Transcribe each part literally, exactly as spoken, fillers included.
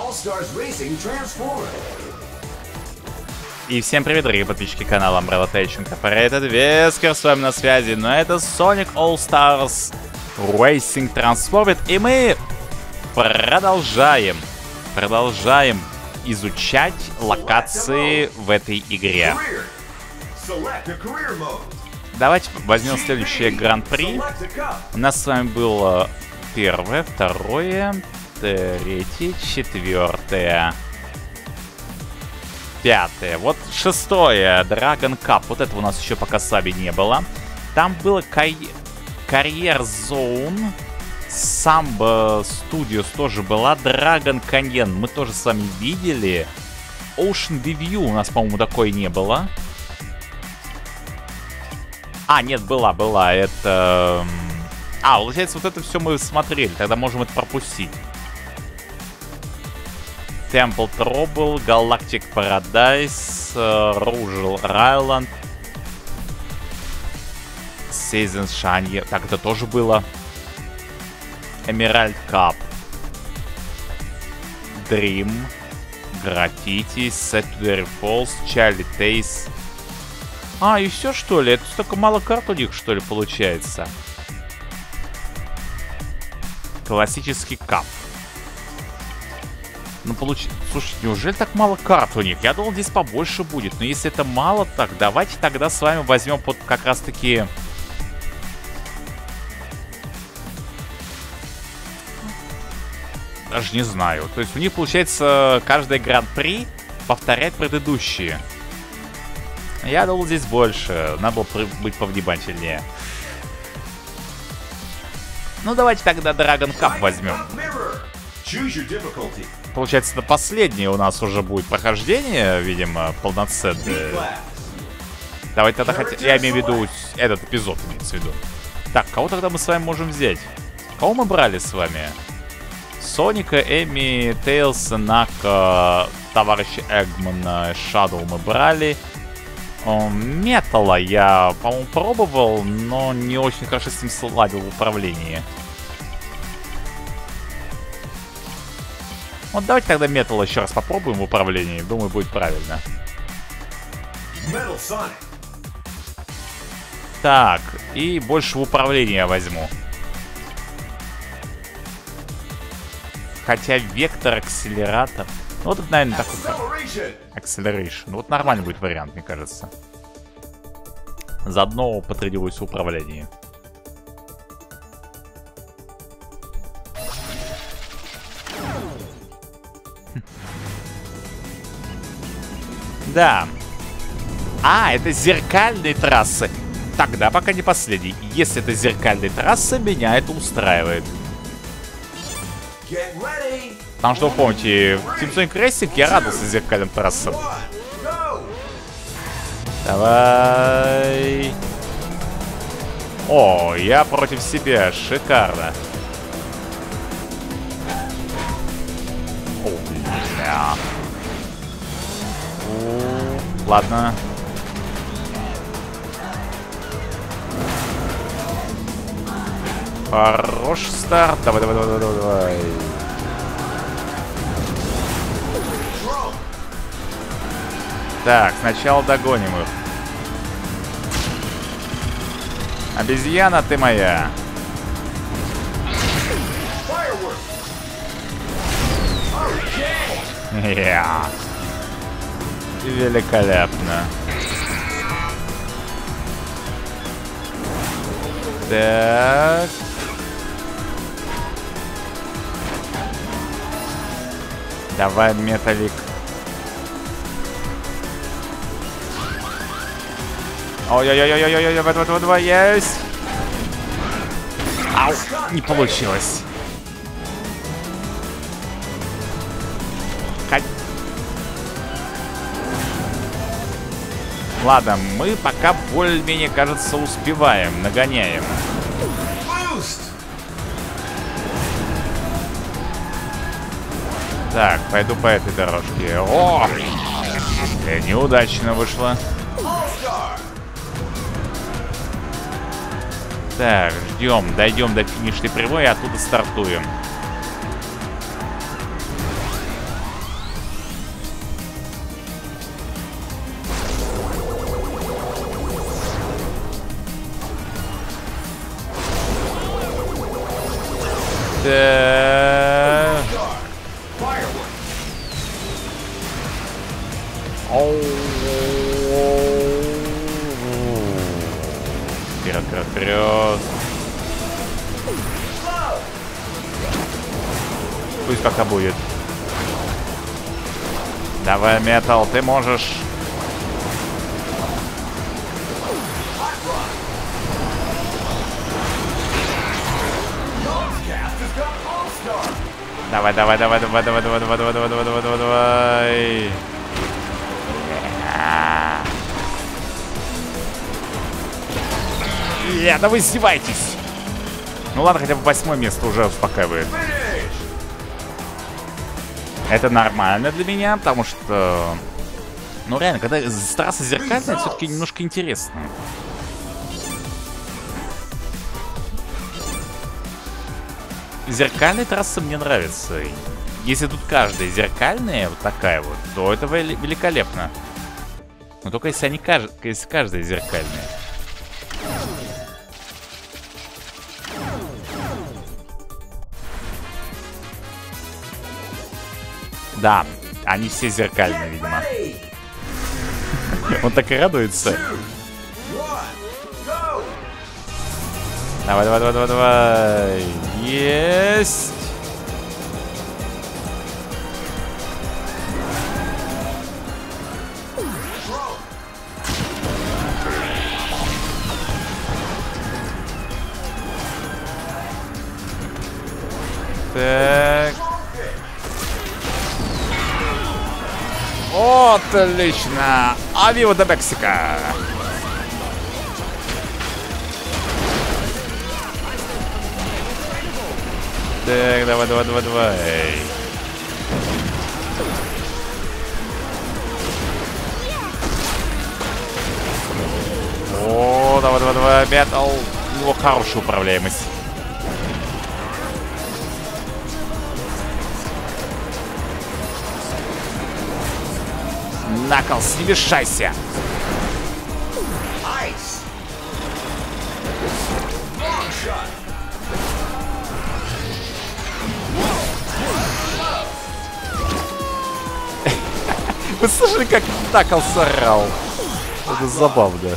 И всем привет, дорогие подписчики канала Umbrella Station Incorporated. Вескер с вами на связи, но это Sonic All-Stars Racing Transformed. И мы продолжаем, продолжаем изучать локации в этой игре. Давайте возьмем следующее гран-при. У нас с вами было первое, второе, третье, четвертое, пятое. Вот шестое, Dragon Cup. Вот этого у нас еще пока Саби не было. Там было Карьер Zone. Samba Studios тоже была. Dragon Canyon мы тоже с вами видели. Ocean View у нас, по-моему, такой не было. А, нет, была, была. Это... А, получается, вот это все мы смотрели. Тогда можем это пропустить. Temple Trouble, Galactic Paradise, Rugel Island, Season Shine. Так, это тоже было. Emerald Cup, Dream, Graffiti, Saturday Falls, Charlie Taste. А, и все, что ли? Это столько мало карт у них, что ли, получается? Классический кап. Ну, получ... Слушай, неужели так мало карт у них? Я думал, здесь побольше будет. Но если это мало, так давайте тогда с вами возьмем под как раз-таки... Даже не знаю. То есть у них, получается, каждый гран-при повторяет предыдущие. Я думал, здесь больше. Надо было быть повнимательнее. Ну, давайте тогда Dragon Cup возьмем. Получается, это последнее у нас уже будет прохождение, видимо, полноценное. Давайте тогда хотя... Я имею в виду этот эпизод, имеется в виду. Так, кого тогда мы с вами можем взять? Кого мы брали с вами? Соника, Эми, Тейлса, Нака, товарища Эгмана, Шадоу мы брали. Металла я, по-моему, пробовал, но не очень хорошо с ним сладил в управлении. Вот давайте тогда Металла еще раз попробуем в управлении. Думаю, будет правильно. Так, и больше в управлении я возьму. Хотя вектор, акселератор... Ну, вот это, наверное, такой... Acceleration. Вот нормальный будет вариант, мне кажется. Заодно потренируюсь в управлении. Да. А, это зеркальные трассы. Тогда пока не последний. Если это зеркальные трассы, меня это устраивает. Потому что, вы помните, в Team Sonic Racing я радовался зеркальным трассам. Давай. О, я против себя. Шикарно. О, бля. О, ладно. Хорош старт. Давай, давай, давай, давай, давай. Так, сначала догоним их. Обезьяна, ты моя. Yeah. Великолепно. Так. Давай, металлик. Ой-ой-ой-ой-ой-ой, вот, вот, вот, вот, есть. Ау, не получилось. Хоть... Ладно, мы пока более-менее, кажется, успеваем, нагоняем. Так, пойду по этой дорожке. О! Неудачно вышло. Так, ждем, дойдем до финишной прямой и оттуда стартуем. Вперед, вперед, вперед. Пусть пока будет. Давай, Метал, ты можешь. Давай, давай, давай, давай, давай, давай, давай, давай, давай, давай, давай, давай, давай. Я, да вы издеваетесь. Ну ладно, хотя бы восьмое место уже успокаивает. Это нормально для меня, потому что... Ну реально, когда трасса зеркальная, все-таки немножко интересно. Зеркальная трасса мне нравится. Если тут каждая зеркальная, вот такая вот, то это великолепно. Но только если они кажд... если каждая зеркальная. Да, они все зеркальные, видимо. Он так и радуется. Давай, давай, давай, давай, давай. Есть. Так. Отлично. Авио до Мексика. Так, давай, давай, давай, давай. О, давай, давай, давай, Метал. У него хорошая управляемость. Наклз, не мешайся. Вы слышали, как Наклз орал? Это забавно.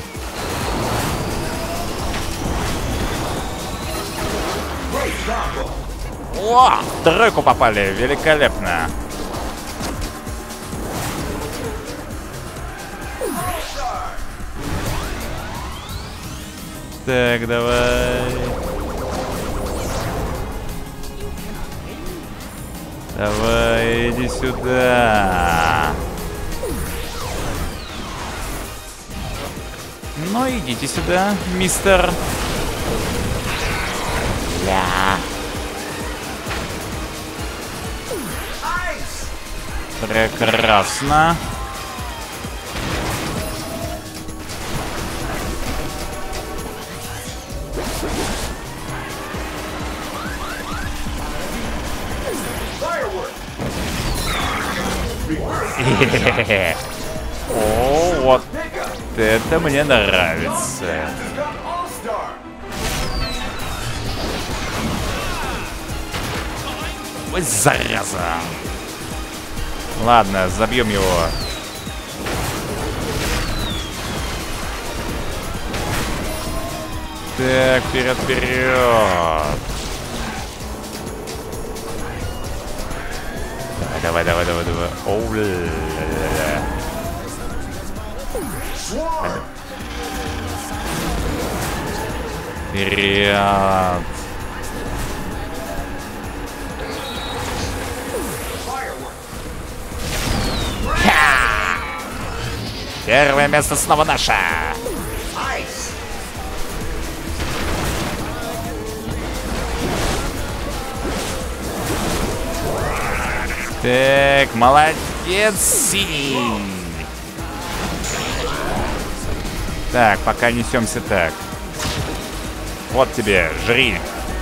О, в тройку попали, великолепно. Так, давай. Давай, иди сюда. Ну, идите сюда, мистер. Ля. Прекрасно. О, вот это мне нравится. Ой, зараза. Ладно, забьем его. Так, вперед, вперед. Давай, давай, давай, давай. Оу, ля-ля-ля. Вперед. Первое место снова наше. Так, молодец, синий. Так, пока несемся так. Вот тебе, жри.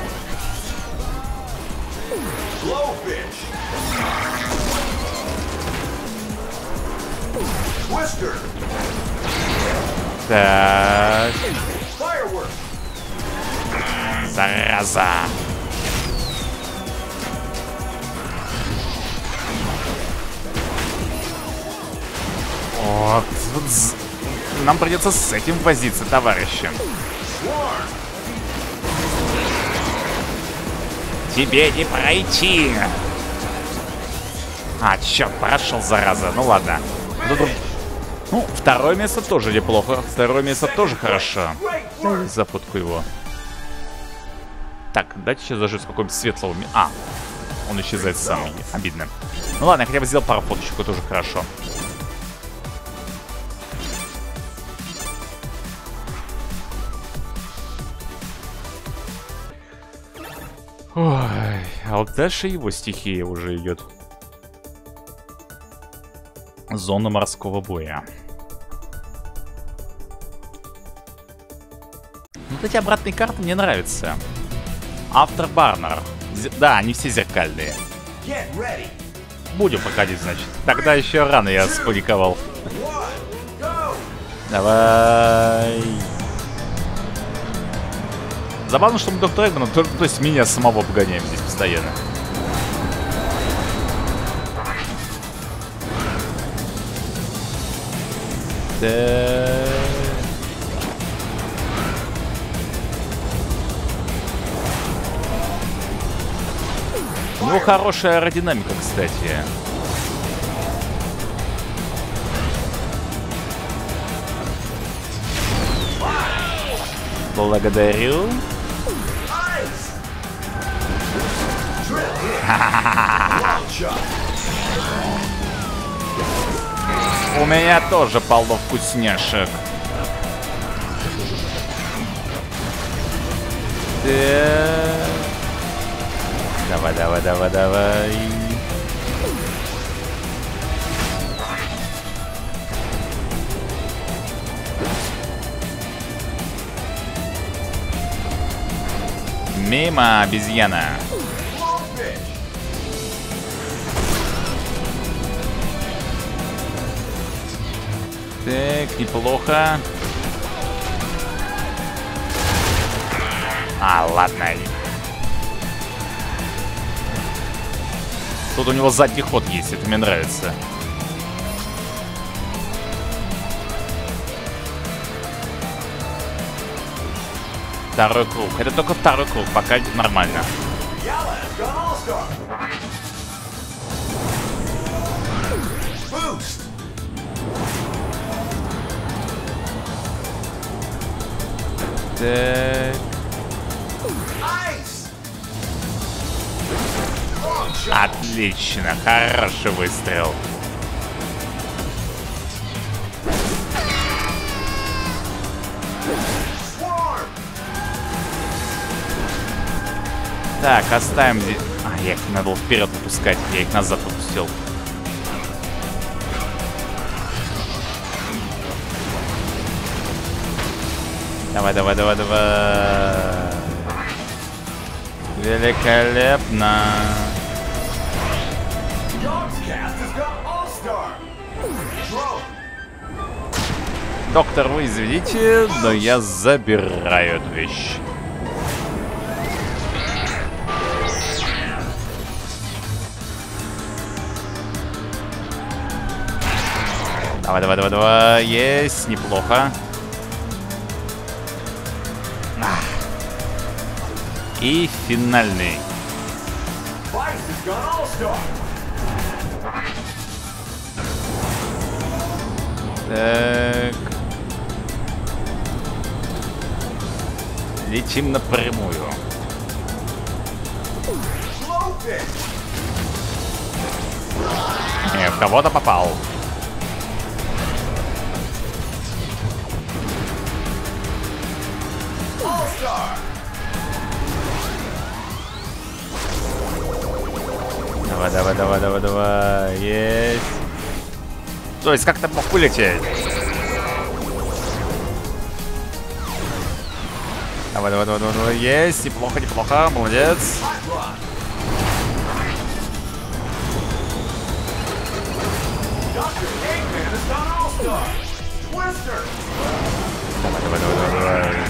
Так. Зараза. Вот. Нам придется с этим возиться, товарищи. Тебе не пройти. А, черт, прошел, зараза. Ну ладно. Ну, второе место тоже неплохо. Второе место тоже хорошо. Запутку его. Так, дайте сейчас даже с какого-нибудь светлого... А, он исчезает сам. Обидно. Ну ладно, я хотя бы сделал пару фоточек, это тоже хорошо. Ой, а вот дальше его стихия уже идет. Зона морского боя. Вот эти обратные карты мне нравятся. Afterburner. Да, они все зеркальные. Будем проходить, значит. Тогда еще рано я спаниковал. Давай. Забавно, что мы доктора Эгмана, то, то есть меня самого погоняем здесь постоянно. Да. У него хорошая аэродинамика, кстати. Благодарю. У меня тоже полно вкусняшек. Да. Давай, давай, давай, давай. Мимо, обезьяна. Так, неплохо. А, ладно. Тут у него задний ход есть, это мне нравится. Второй круг. Это только второй круг, пока нормально. Так. Отлично, хороший выстрел. Так, оставим здесь. А, я их надо было вперед выпускать, я их назад выпустил. Давай, давай, давай, давай. Великолепно. Доктор, вы извините, но я забираю эту вещь. Давай, давай, давай, давай. Есть, неплохо. И финальный. Так. Летим напрямую. Не, в кого-то попал. Давай, давай, давай, давай, давай. Есть. То есть как-то мог вылететь. Давай, давай, давай, давай, давай. Есть. Неплохо, неплохо. Молодец. Давай, давай, давай, давай, давай.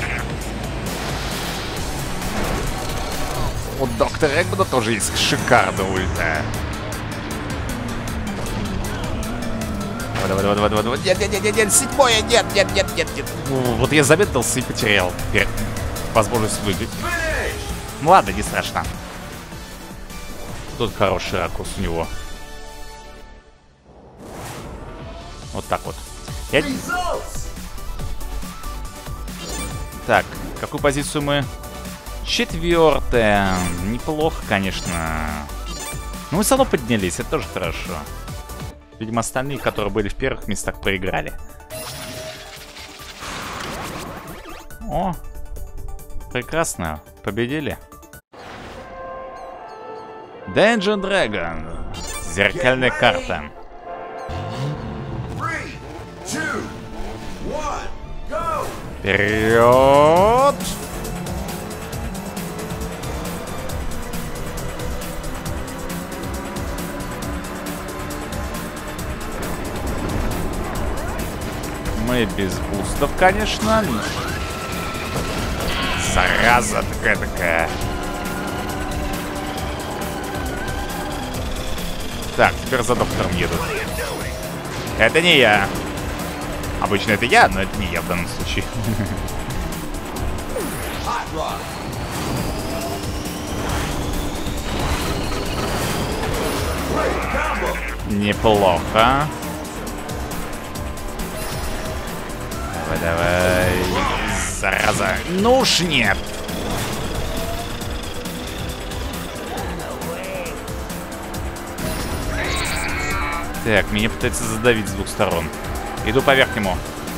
У доктора Эгмана тоже есть шикарная ульта. давай, давай, давай, давай, давай. Нет, нет, нет, нет, нет, седьмое, нет, нет, нет, нет, нет. Вот я замедлился и потерял возможность выиграть. Ну ладно, не страшно. Тут хороший ракурс у него. Вот так вот. Я... Так, какую позицию мы? Четвертая. Неплохо, конечно. Но мы все равно поднялись, это тоже хорошо. Видимо, остальные, которые были в первых местах, проиграли. О, прекрасно. Победили. Dungeon Dragon. Зеркальная карта. Вперед! Мы без бустов, конечно. Зараза такая-такая. Так, теперь за доктором едут. Это не я. Обычно это я, но это не я в данном случае. Неплохо. Давай, давай. Зараза. Ну уж нет. Так, меня пытается задавить с двух сторон. Иду по верхнему.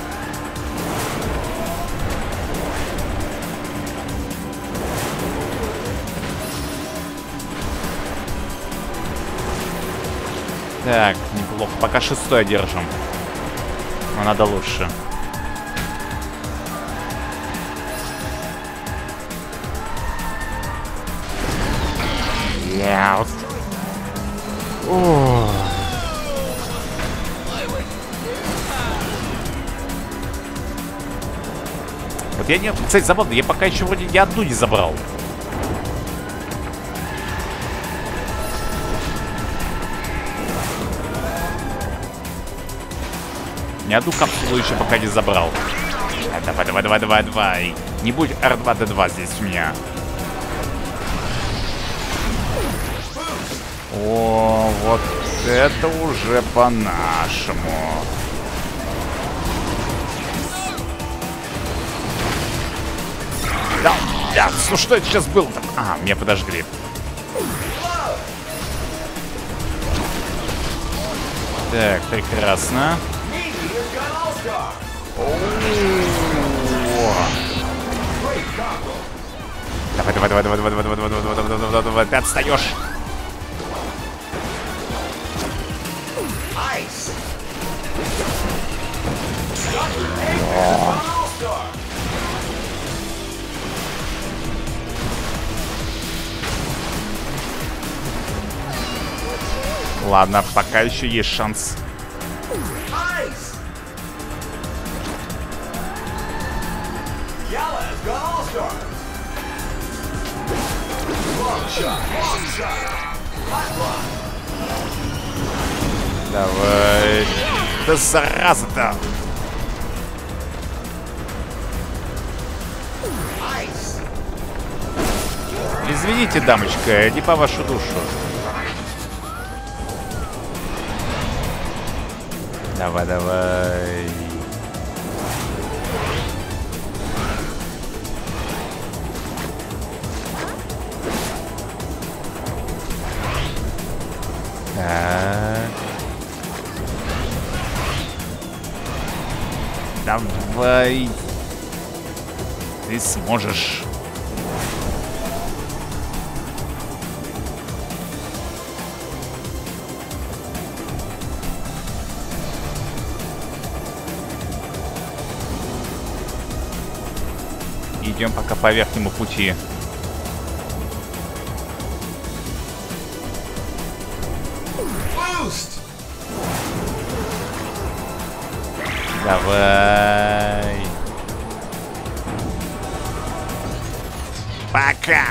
Так, неплохо. Пока шестой держим. Но надо лучше. Yeah. О. Вот я не... Кстати, забавно, я пока еще вроде ни одну не забрал. Ни одну капсулу еще пока не забрал. А, давай, давай, давай, давай, давай. Не будь эр два дэ два здесь у меня. О, вот это уже по-нашему. Да, да, ну что это сейчас было-то? А, меня подожгли. Так, прекрасно. Давай, давай, давай, давай, давай, давай, давай, давай, давай, давай, давай, давай, давай, ты отстаешь. Ладно, пока еще есть шанс. Давай. Да зараза-то. Извините, дамочка, не по вашу душу. Давай, давай. Так. Давай. Ты сможешь. Идем пока по верхнему пути. Давай. Пока.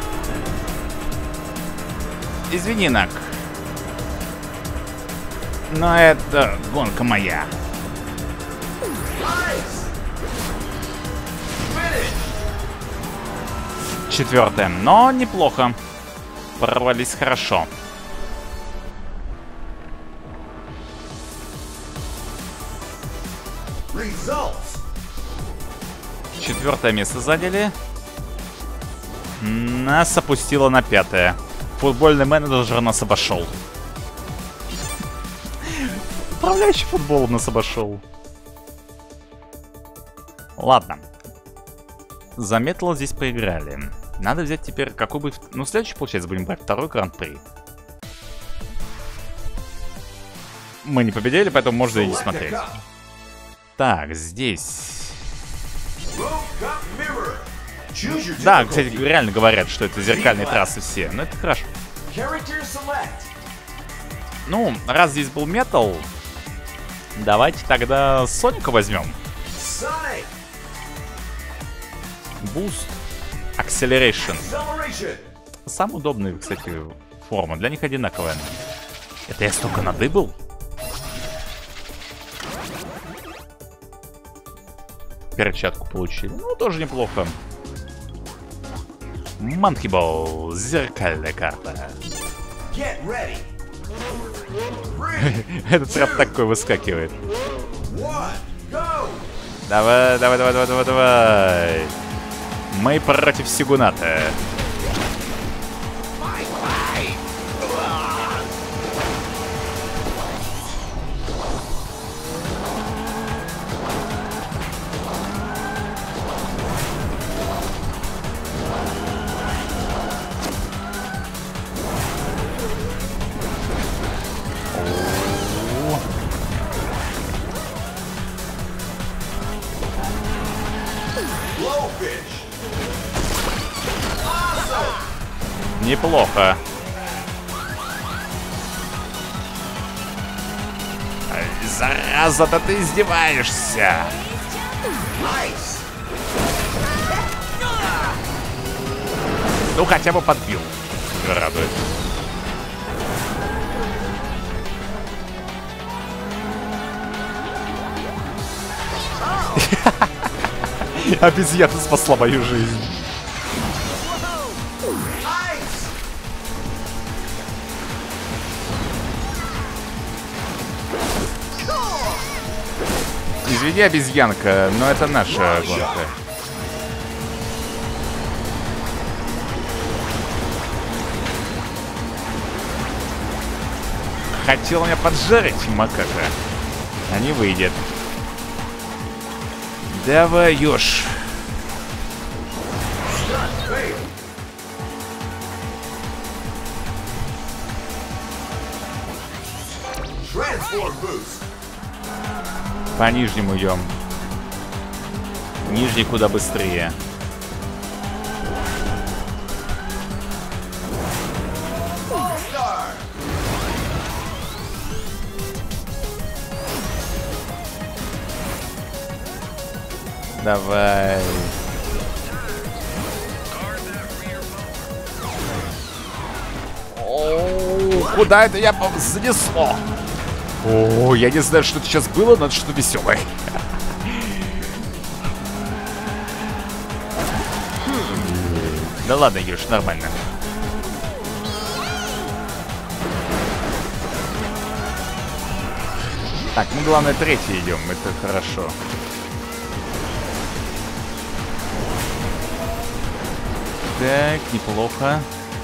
Извини, Нак. Но это гонка моя. Четвертое, но неплохо. Порвались хорошо. Четвертое место заняли. Нас опустило на пятое. Футбольный менеджер нас обошел. Управляющий футболом нас обошел. Ладно. За Металл здесь поиграли. Надо взять теперь какой бы... Ну, следующий, получается, будем брать второй гран-при. Мы не победили, поэтому можно и не смотреть. Так, здесь... Да, кстати, реально говорят, что это зеркальные трассы все. Но это хорошо. Ну, раз здесь был Металл, давайте тогда Соника возьмем. Буст. Acceleration. Самая удобная, кстати, форма. Для них одинаковая. Это я столько надыбал? Перчатку получили. Ну, тоже неплохо. Манкибол. Зеркальная карта. Этот прям такой выскакивает. Давай, давай, давай, давай, давай, давай. Мы против Сигуната. Неплохо. Зараза-то ты издеваешься. Ну, хотя бы подбил. Радует. Обезьяна спасла мою жизнь. Извини, обезьянка, но это наша гонка. Хотел меня поджарить, макака. А не выйдет. Давай, ёж. По нижнему идем. Нижний куда быстрее. Давай. О, куда это я занесло? О, я не знаю, что это сейчас было, но это что-то веселое. Да ладно, Юж, нормально. Так, мы, главное, третий идем, это хорошо. Так, неплохо.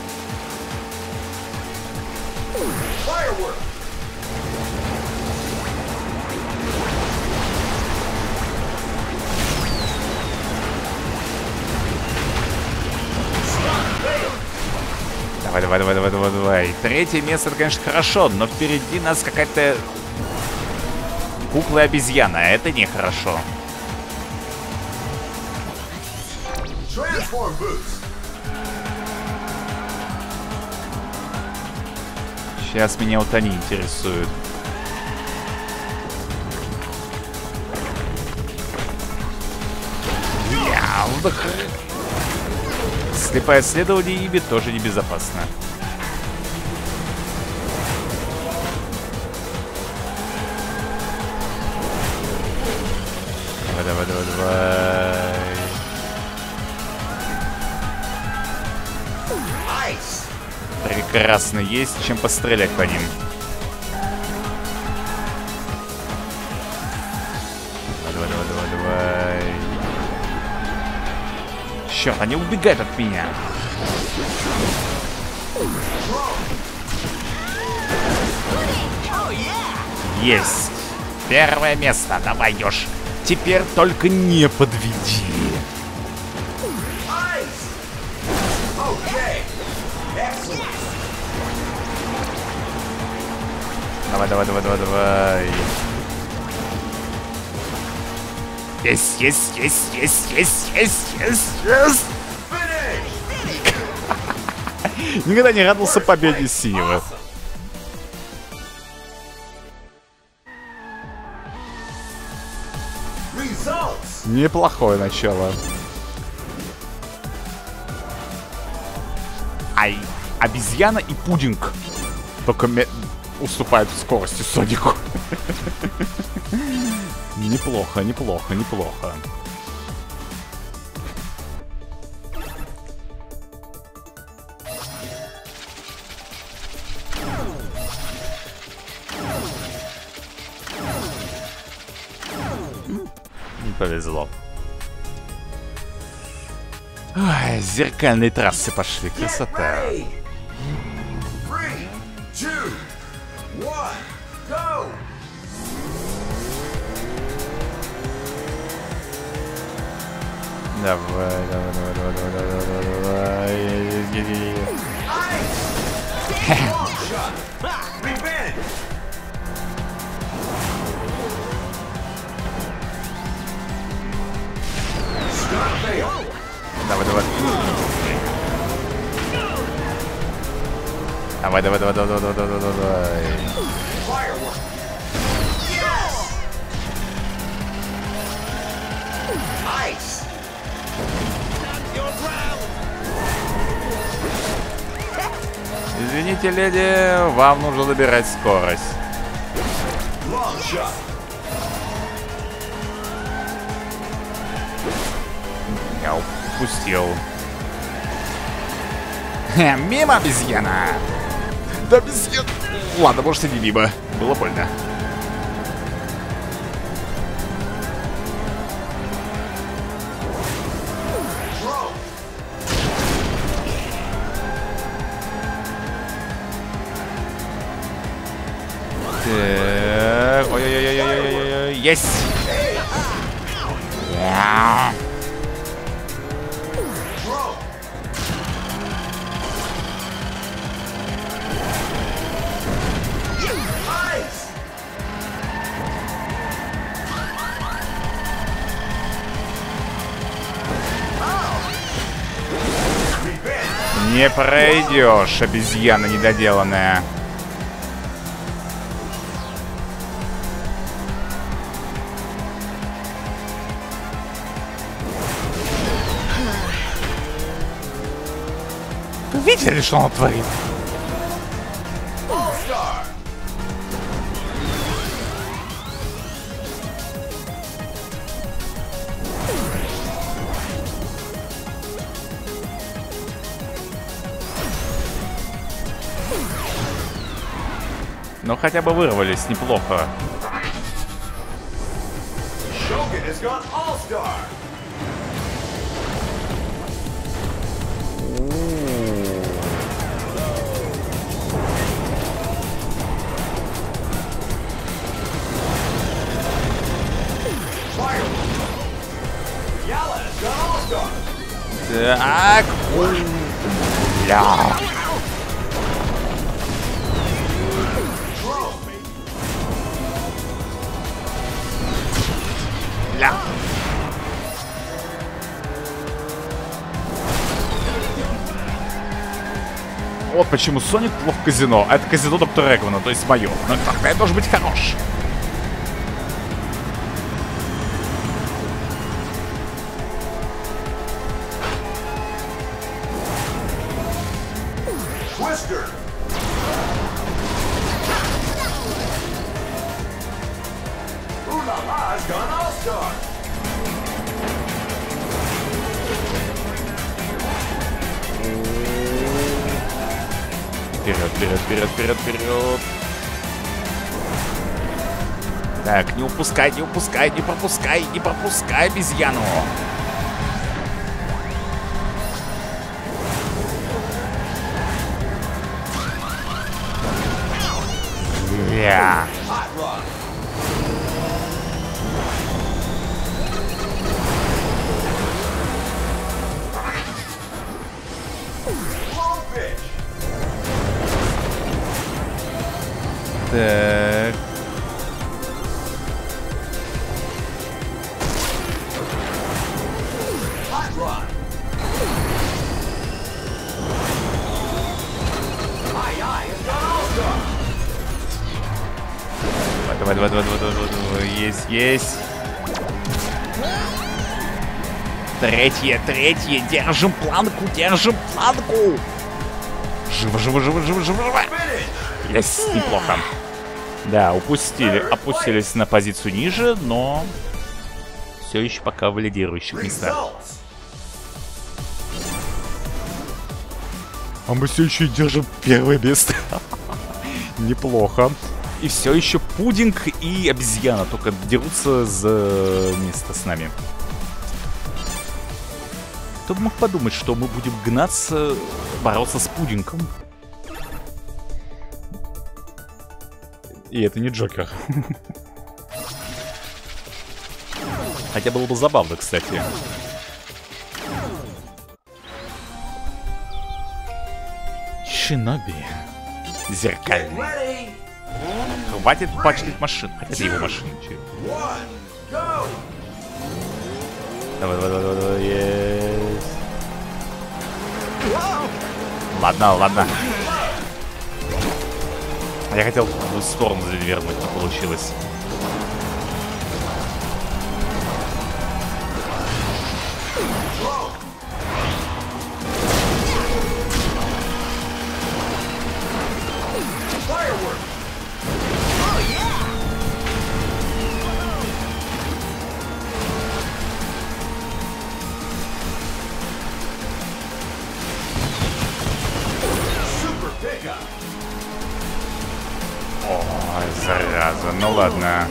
Давай, давай, давай, давай, давай, давай. Третье место, это, конечно, хорошо, но впереди нас какая-то кукла-обезьяна, а это нехорошо. Сейчас меня вот они интересуют. Слепое следование ими тоже небезопасно. давай, давай, давай. Прекрасно, есть чем пострелять по ним. Давай, давай, давай, давай. Черт, они убегают от меня. Есть. Первое место. Давай, Ёж. Теперь только не подведи. Давай, давай, давай, давай, давай. Есть, есть, есть, есть, есть, есть, есть, есть. Никогда не радовался победе синего. Неплохое начало. Ай, обезьяна и пудинг только уступают в скорости Сонику. Неплохо, неплохо, неплохо. Не повезло. Ой, зеркальные трассы пошли. Красота. Давай, давай, давай, давай, давай, давай, давай. Давай, давай. Давай, давай, давай, давай, давай, давай, давай. Извините, леди, вам нужно набирать скорость. Я упустил. Мимо, обезьяна! Да, обезьяна! Ладно, может и не мимо. Было больно. Так, ой-ой-ой-ой-ой-ой-ой, есть! Не пройдешь, обезьяна недоделанная. Вы видели, что он творит? Но хотя бы вырвались неплохо. Так. Ля. Ля. Вот почему Соник плох в казино. Это казино доктора Эгмана, то есть мое. Но тогда я должен быть хорош. Вперед, вперед, вперед, вперед, вперед. Так, не упускай, не упускай, не пропускай, не пропускай обезьяну. Yeah. Так. Давай, давай, давай, давай, давай, давай, есть, есть. Третье, третье, держим планку, держим планку. Живо, живо, живо, живо, живо, живо. Есть, неплохо. Да, упустили, опустились на позицию ниже, но все еще пока в лидирующих местах. А мы все еще держим первое место. Неплохо. И все еще Пудинг и обезьяна только дерутся за место с нами. Кто бы мог подумать, что мы будем гнаться, бороться с Пудингом. И это не Джокер. Хотя было бы забавно, кстати. Шиноби. Зеркальный. Хватит пачкать машину. Хотя это его машина. Давай, давай, давай, давай, есть. Ладно, ладно. Я хотел в сторону завернуть, но получилось. Ой, зараза, ну ладно.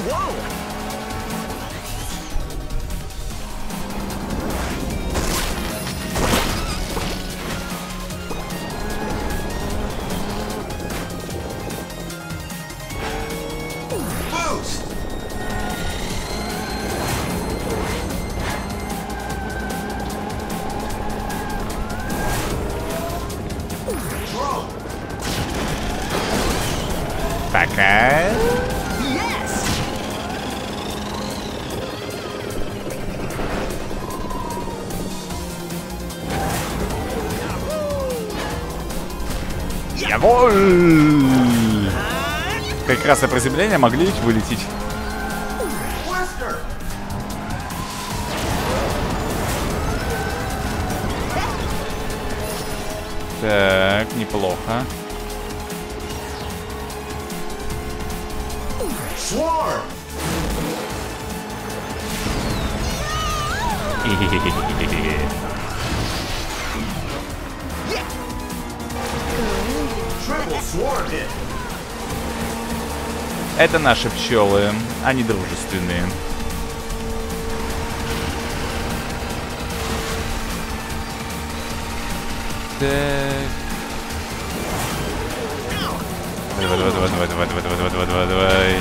Пока. Яволь! Как раз на приземление могли ведь вылететь. Так, неплохо. Это наши пчелы, они дружественные. Так. Давай, давай, давай, давай, давай, давай, давай, давай, давай, давай.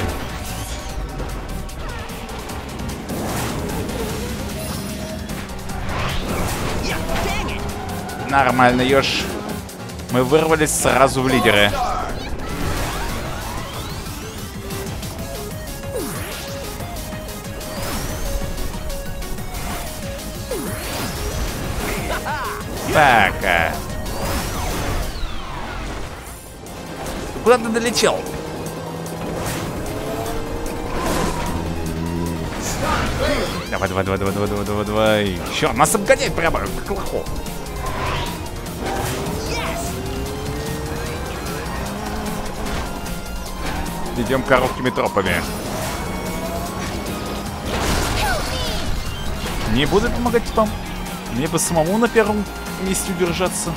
Нормально, Ёж. Мы вырвались сразу в лидеры. Так. А... Куда ты долетел? Давай, давай, давай, давай, давай, давай, давай, давай. Чё, нас обгоняет прямо, как лохов. Идем короткими тропами. Не буду помогать типам. Мне бы самому на первом месте удержаться.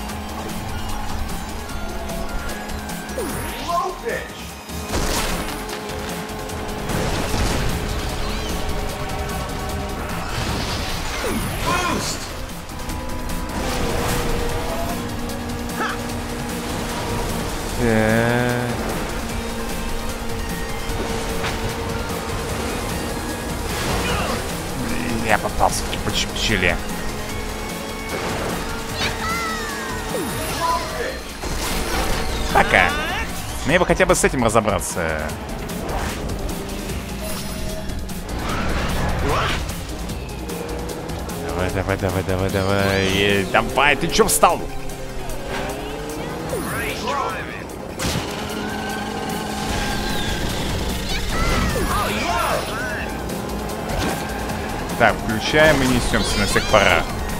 Я попался по пчеле. Пока. Мне бы хотя бы с этим разобраться. Давай, давай, давай, давай, давай. Давай, ты чё встал? Так, включаем и несемся на всех парах.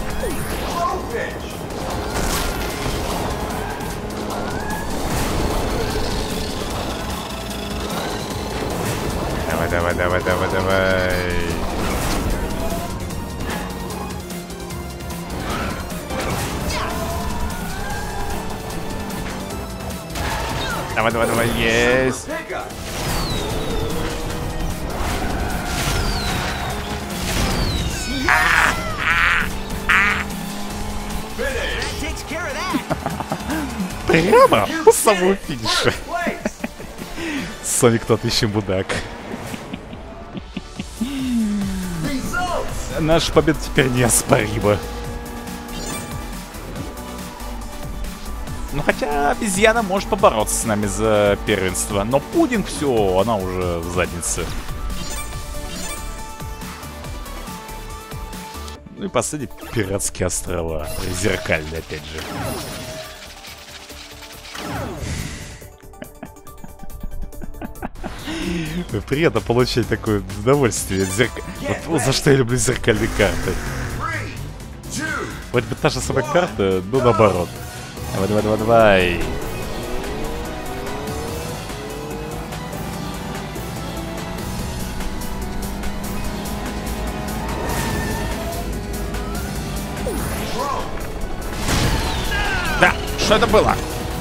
Давай, давай, давай, давай, давай. Давай, давай, давай, есть. Прямо по самому финишу. Соник тот еще мудак. Наша победа теперь неоспорима. Ну хотя обезьяна может побороться с нами за первенство. Но пудинг все, она уже в заднице. Ну и последний пиратские острова. Зеркальные опять же. Приятно получать такое удовольствие от зерк... Вот за что я люблю зеркальные карты. Вроде бы та же самая карта, но наоборот. Давай, давай, давай, давай. Да, что это было?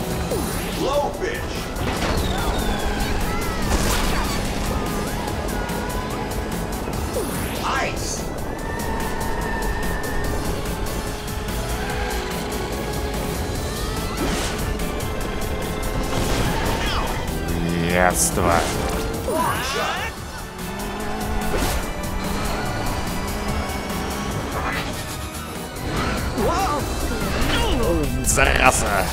Яство. Зараза.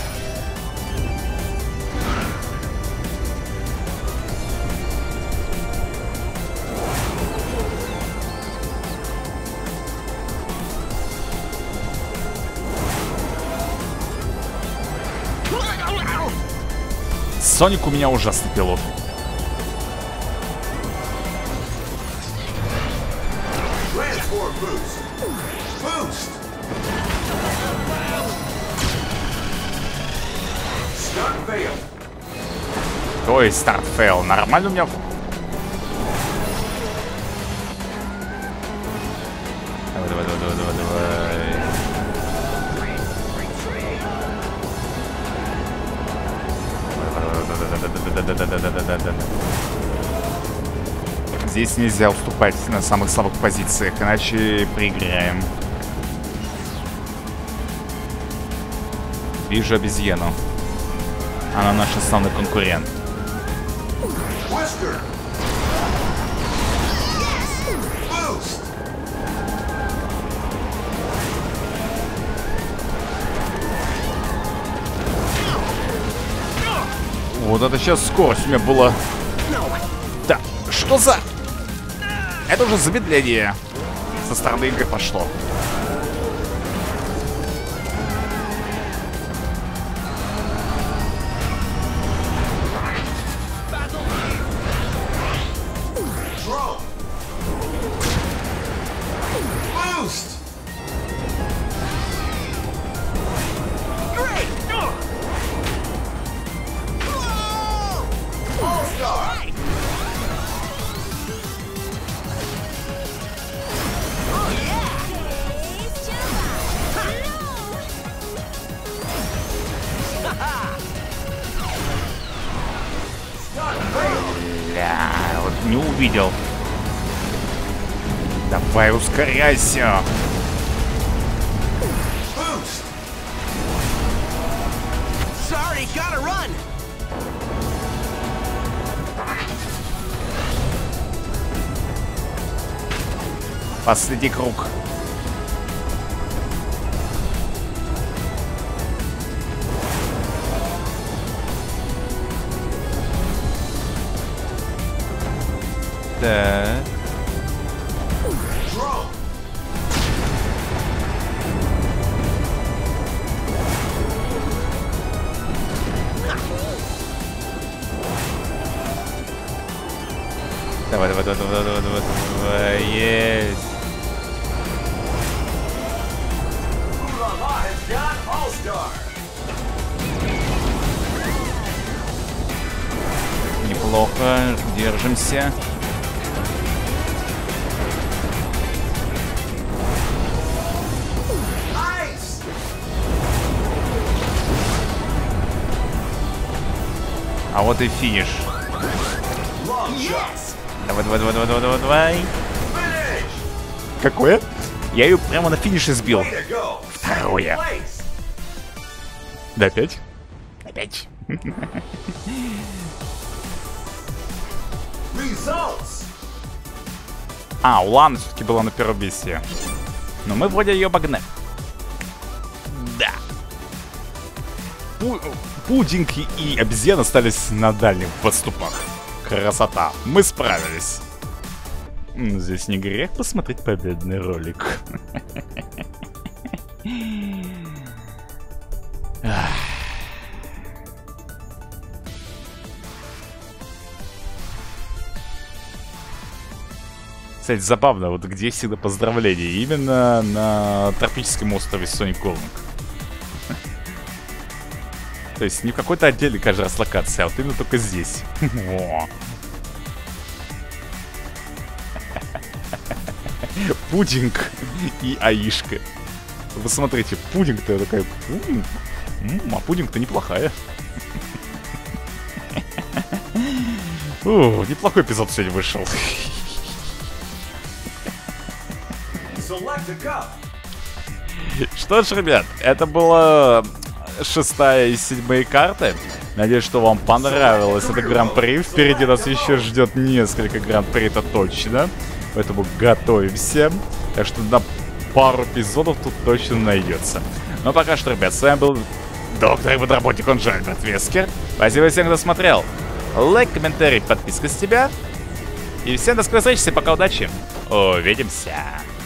Соник у меня ужасный пилот. Ой, старт фейл. Нормально у меня. Давай, давай, давай, давай, давай, давай. Здесь нельзя уступать на самых слабых позициях, иначе проиграем. Вижу обезьяну. Она наш основной конкурент. Вот это сейчас скорость у меня была. Да, что за... Это уже замедление со стороны игры пошло. Давай, ускоряйся. Sorry, gotta run. Последний круг. Так. Давай, давай, давай, давай, давай, давай, давай, есть. Неплохо, держимся. А вот и финиш. Давай, давай, давай, давай, давай, давай, давай. Какое? Я ее прямо на финише сбил. Второе. Да опять? Опять. А, у Ланы все-таки была на первом месте. Но мы вроде ее обогнали. Да. Пу Пудинг и обезьяна остались на дальних подступах. Красота. Мы справились. Здесь не грех посмотреть победный ролик. Кстати, забавно, вот где всегда поздравления. Именно на тропическом острове Sonic Colony. То есть не в какой-то отдельной каждый раз локации, а вот именно только здесь. Пудинг и Аишка. Вы смотрите, пудинг-то такая... А пудинг-то неплохая. О, неплохой эпизод сегодня вышел. Что ж, ребят, это была шестая и седьмая карты. Надеюсь, что вам понравилось это гран-при. Впереди нас еще ждет несколько гран-при, это точно. Поэтому готовимся. Так что на пару эпизодов тут точно найдется. Но пока что, ребят, с вами был доктор и подработник, он же Альберт Вескер. Спасибо всем, кто смотрел. Лайк, комментарий, подписка с тебя. И всем до скорой встречи, пока, удачи. Увидимся.